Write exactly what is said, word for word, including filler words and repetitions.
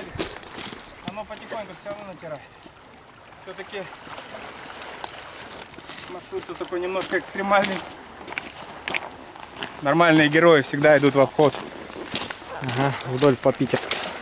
палец, оно потихоньку все равно натирает. Все-таки маршрут такой немножко экстремальный. Нормальные герои всегда идут в обход. Ага, вдоль по Питерской.